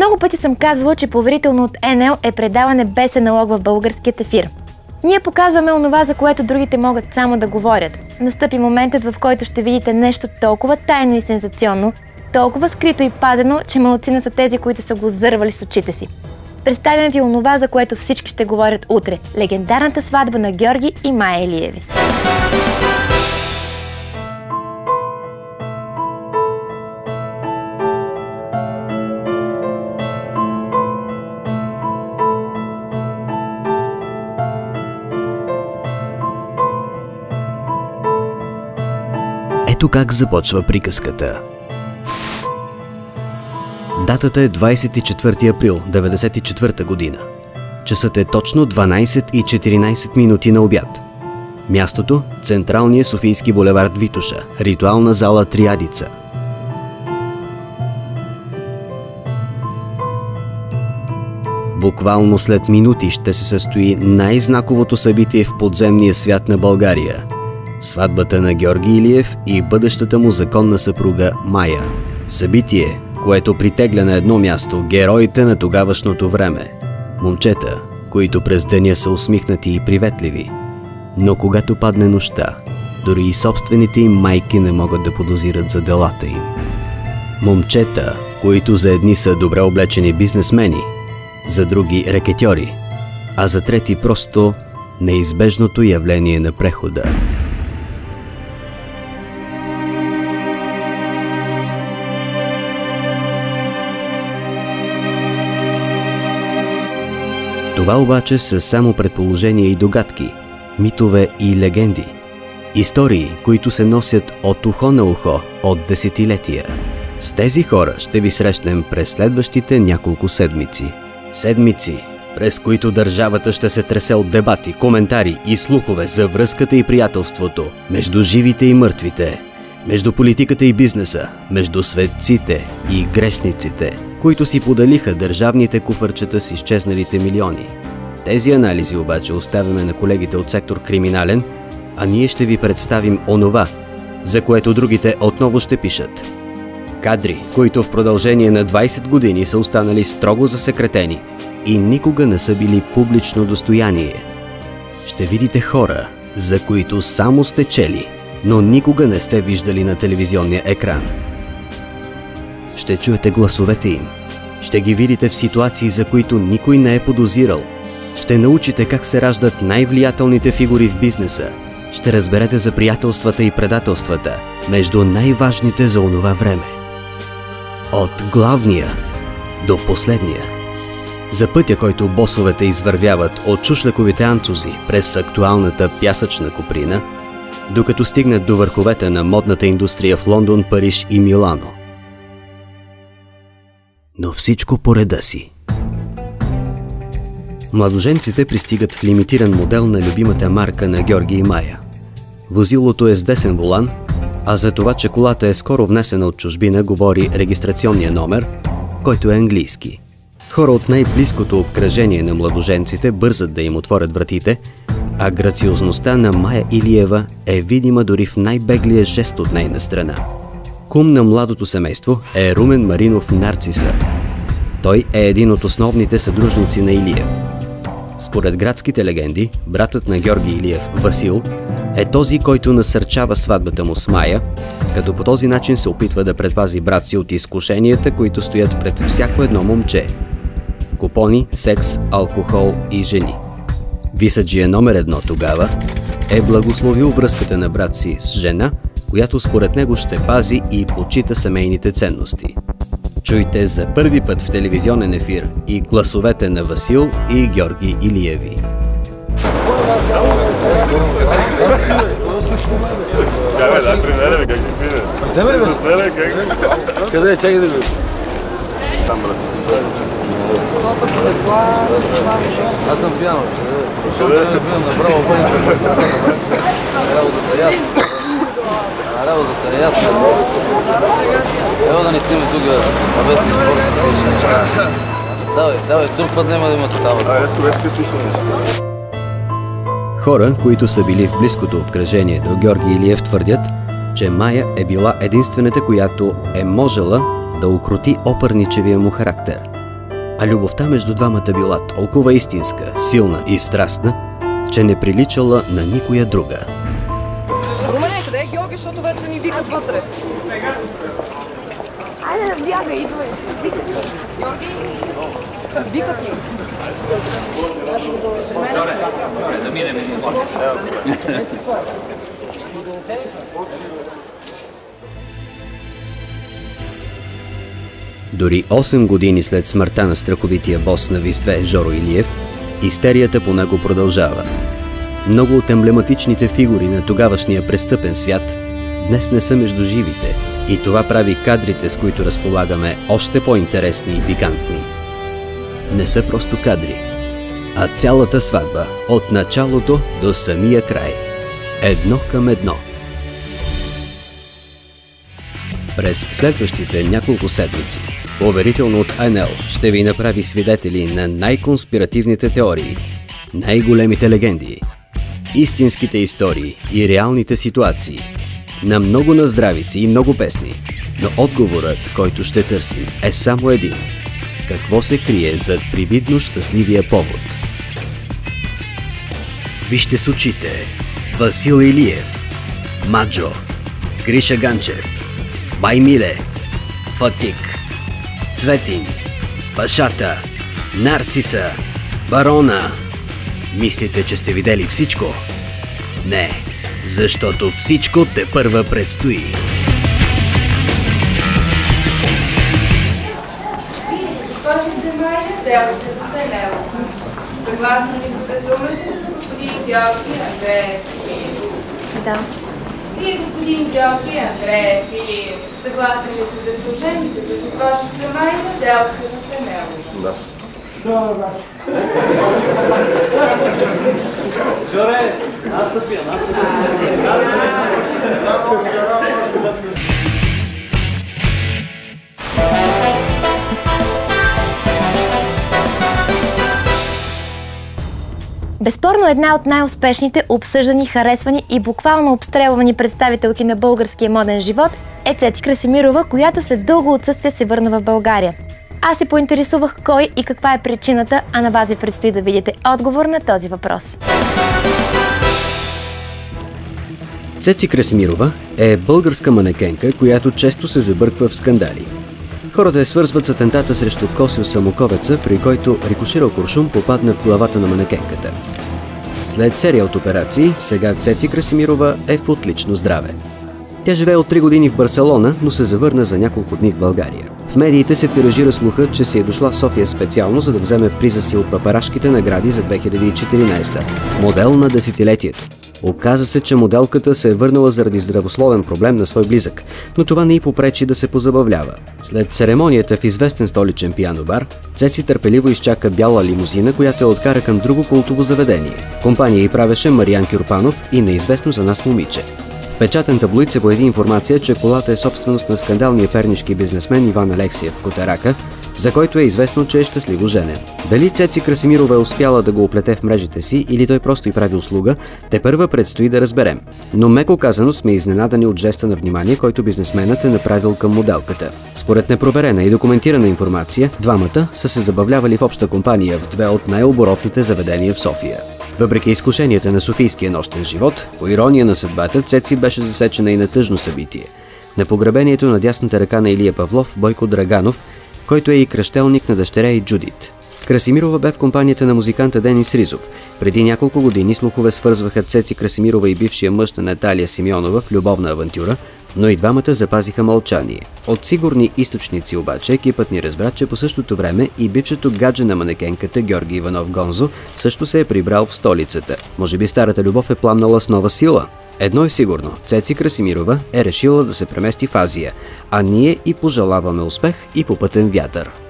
Много пъти съм казвала, че поверително от НЛ е предаване без аналог в българският ефир. Ние показваме онова, за което другите могат само да говорят. Настъпи моментът, в който ще видите нещо толкова тайно и сензационно, толкова скрито и пазено, че малцина са тези, които са го зървали с очите си. Представям ви онова, за което всички ще говорят утре – легендарната сватба на Георги и Мая Илиеви. Ето как започва приказката. Датата е 24 април 1994 година. Часът е точно 12:14 на обяд. Мястото – Централния Софийски булевард Витоша, ритуална зала Триадица. Буквално след минути ще се състои най-знаковото събитие в подземния свят на България – сватбата на Георги Илиев и бъдещата му законна съпруга Мая. Събитие, което притегля на едно място героите на тогавашното време. Момчета, които през деня са усмихнати и приветливи. Но когато падне нощта, дори и собствените им майки не могат да подозират за делата им. Момчета, които за едни са добре облечени бизнесмени, за други рекетьори, а за трети просто неизбежното явление на прехода. Това обаче са само предположения и догадки, митове и легенди. Истории, които се носят от ухо на ухо от десетилетия. С тези хора ще ви срещнем през следващите няколко седмици. Седмици, през които държавата ще се тресе от дебати, коментари и слухове за връзката и приятелството между живите и мъртвите, между политиката и бизнеса, между светците и грешниците, които си поделиха държавните куфарчета с изчезналите милиони. Тези анализи обаче оставяме на колегите от сектор Криминален, а ние ще ви представим онова, за което другите отново ще пишат. Кадри, които в продължение на 20 години са останали строго засекретени и никога не са били публично достояние. Ще видите хора, за които само сте чели, но никога не сте виждали на телевизионния екран. Ще чуете гласовете им. Ще ги видите в ситуации, за които никой не е подозирал. Ще научите как се раждат най-влиятелните фигури в бизнеса. Ще разберете за приятелствата и предателствата между най-важните за онова време. От главния до последния. За пътя, който босовете извървяват от шушляковите анцузи през актуалната пясъчна коприна, докато стигнат до върховете на модната индустрия в Лондон, Париж и Милано. Но всичко по реда си. Младоженците пристигат в лимитиран модел на любимата марка на Георги и Мая. Возилото е с десен волан, а за това, че колата е скоро внесена от чужбина, говори регистрационния номер, който е английски. Хора от най-близкото обкръжение на младоженците бързат да им отворят вратите, а грациозността на Мая Илиева е видима дори в най-беглия жест от нейна страна. Кум на младото семейство е Румен Маринов Нарциса. Той е един от основните съдружници на Илиев. Според градските легенди, братът на Георги Илиев, Васил, е този, който насърчава сватбата му с Мая, като по този начин се опитва да предпази брат си от изкушенията, които стоят пред всяко едно момче – купони, секс, алкохол и жени. Висаджия номер 1 тогава е благословил връзката на брат си с жена, която според него ще пази и почита семейните ценности. Чуйте за първи път в телевизионен ефир и гласовете на Васил и Георги Илиеви. Къде е? Чакай да видиш. Там, брат. Аз съм пиян. Къде е? Направо бъде. Работата е ясна. Работата е ясна. Ево да не снима тук абесни спорт. Давай, друг път няма да има такава. Хора, които са били в близкото обкръжение до Георги Илиев, твърдят, че Мая е била единствената, която е можела да укроти опърничевия му характер. А любовта между двамата била толкова истинска, силна и страстна, че не приличала на никоя друга. Румене, къде е Георги, защото вече ни викат вътре? Айде да бяга, идвай. Георги? Викат ли? Дори 8 години след смъртта на страховития бос на Виз-2 Жоро Илиев, истерията по него продължава. Много от емблематичните фигури на тогавашния престъпен свят днес не са между живите и това прави кадрите, с които разполагаме, още по-интересни и пикантни. Не са просто кадри, а цялата сватба, от началото до самия край. Едно към едно. През следващите няколко седмици, поверително от АНЛ ще ви направи свидетели на най-конспиративните теории, най-големите легенди, истинските истории и реалните ситуации, на много наздравици и много песни, но отговорът, който ще търсим, е само един. Какво се крие зад привидно щастливия повод? Вижте с очите Васил Илиев, Маджо, Гриша Ганчев, Баймиле, Фатик, Цветин, Пашата, Нарциса, Барона. Мислите, че сте видели всичко? Не, защото всичко тепърва предстои. Съгласни ли сте за умъжите за господин Георги Андреев Филиев? Да. Вие, господин Георги Андреев Филиев, съгласни ли сте да се ожените за госпожата Майна Делчева Фенелова? Да. Жоре, настъпи. Безспорно една от най-успешните, обсъждани, харесвани и буквално обстрелвани представителки на българския моден живот е Цеци Красимирова, която след дълго отсъствие се върна в България. Аз се поинтересувах кой и каква е причината, а на вас ви предстои да видите отговор на този въпрос. Цеци Красимирова е българска манекенка, която често се забърква в скандали. Хората я свързват с атентата срещу Косио Самоковеца, при който рикоширал куршум попадна в главата на манекенката. След серия от операции, сега Цеци Красимирова е в отлично здраве. Тя живее от 3 години в Барселона, но се завърна за няколко дни в България. В медиите се тиражира слухът, че си е дошла в София специално, за да вземе приза си от папарашките награди за 2014. Модел на десетилетието. Оказа се, че моделката се е върнала заради здравословен проблем на свой близък, но това не й попречи да се позабавлява. След церемонията в известен столичен пиано бар, Цеци търпеливо изчака бяла лимузина, която я откара към друго култово заведение. Компания й правеше Мариан Кюрпанов и неизвестно за нас момиче. В печатен таблоид се появи информация, че колата е собственост на скандалния пернишки бизнесмен Иван Алексиев Котарака, за който е известно, че е щастливо женен. Дали Цеци Красимирова е успяла да го оплете в мрежите си или той просто й прави услуга, тепърва предстои да разберем. Но меко казано сме изненадани от жеста на внимание, който бизнесменът е направил към моделката. Според непроверена и документирана информация, двамата са се забавлявали в обща компания в 2 от най-оборотните заведения в София. Въпреки изкушенията на софийския нощен живот, по ирония на съдбата, Цеци беше засечена и на тъжно събитие. На погребението на дясната ръка на Илия Павлов, Бойко Драганов, който е и кръщелник на дъщеря и Джудит. Красимирова бе в компанията на музиканта Денис Ризов. Преди няколко години слухове свързваха Цеци Красимирова и бившия мъж на Наталия Симеонова в любовна авантюра, но и двамата запазиха мълчание. От сигурни източници обаче екипът ни разбра, че по същото време и бившето гадже на манекенката Георги Иванов Гонзо също се е прибрал в столицата. Може би старата любов е пламнала с нова сила. Едно е сигурно, Цеци Красимирова е решила да се премести в Азия, а ние и пожелаваме успех и попътен вятър.